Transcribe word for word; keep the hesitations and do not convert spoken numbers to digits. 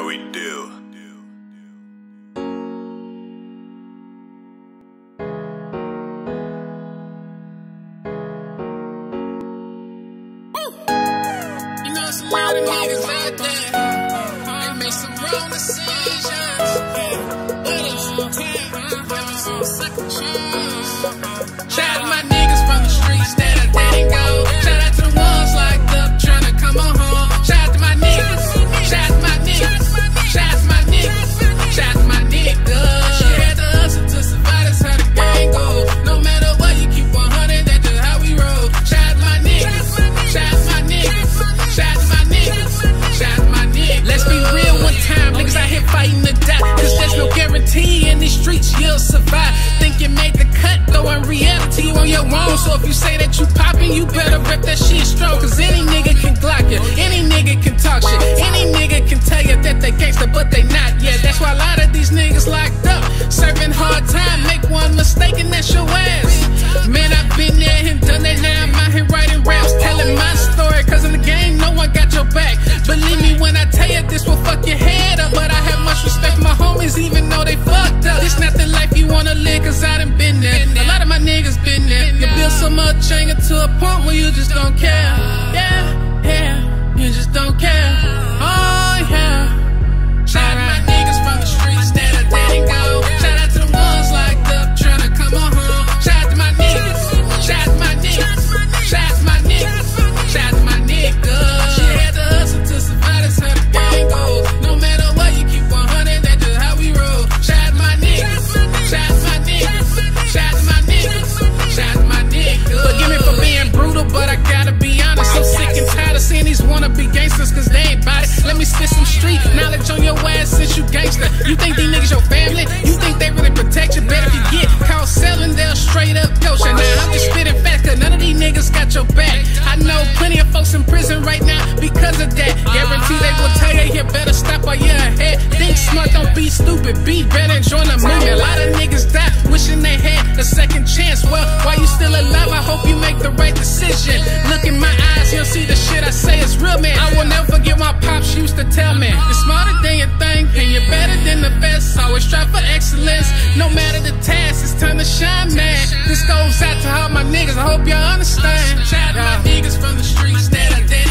we do. You know, it's a lot of niggas out there. They make some wrong decisions. Shout out to my niggas from the streets that I didn't go. Shout out to the ones locked up trying to come on home. Shout out to my niggas. Shout out to my niggas. Shout out to my niggas. Shout out to my niggas. She had to hustle to survive. That's how the game goes. No matter what, you keep one hundred. That's just how we roll. Shout out to my niggas. Shout out to my niggas. Shout out to my niggas. Shout out to my niggas. Let's be real one time. Niggas out here fighting to die. Cause there's no guarantee in these streets you'll survive. Think you made the cut, though in reality you on your own. So if you say that you poppin', you better rep that shit strong. Cause any nigga can glock you, any nigga can talk shit, any nigga can tell you that they gangsta, but they not yet. That's why a lot of these niggas locked up, serving hard time. Make one mistake and that's your ass. Man, I've been there and done that. Now I'm out here writing raps, telling my story. Cause in the game, no one got your back. Believe me when I tell you this will fuck your head up. But I have much respect for my homies, even though they fucked up. This not the life you wanna live, cause I done been there. A lot of my niggas been there. You build so much anger to a point where you just don't care. Yeah, yeah, you just don't care. Oh yeah. Shout out to my niggas from the streets that I didn't go. Shout out to the ones locked up trying to come on home. Shout out to my niggas. Shout out to my niggas. Shout out to my niggas. Shout out to my niggas. She had to hustle to survive. That's how the game goes. No matter what, you keep one hundred. That's just how we roll. Shout out to my niggas. Shout out to my niggas. Shout out to my niggas. Shout out to my niggas. Forgive me for being brutal, but I gotta be honest. So sick and tired of seeing these wannabe gangsters, cause they ain't bout it. Let me spit some street knowledge on your ass since you gangster. You think these niggas your family? You think they really protect you? Better if you get caught selling, they'll straight up ghost you. Now I'm just spitting facts, cause none of these niggas got your back. I know plenty of folks in prison right now because of that. Guarantee they will tell you, you better stop while you're ahead. Think smart, don't be stupid. Be better and join the movement. A lot of niggas die wishing they had a second chance. Well, while you still alive, I hope you make the right decision. Look in my eyes, you'll see the shit I say is real, man. I will never forget my pops used to tell me, you're smarter than you think and you're better than the best. Always strive for excellence, no matter the task. It's time to shine, man. This goes out to all my niggas, I hope y'all understand. Shout out to my niggas from the streets that I did